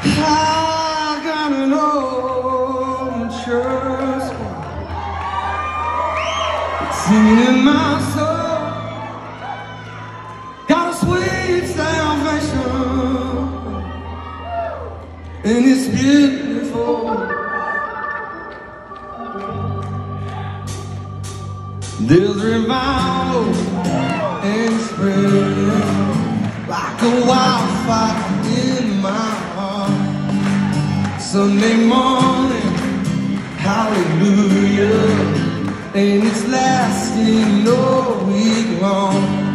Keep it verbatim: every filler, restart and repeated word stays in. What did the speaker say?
I got an old church singing in my soul, got a sweet salvation, and it's beautiful. There's revival and spreading like a wildfire in my heart. Sunday morning, hallelujah, and it's lasting all week long.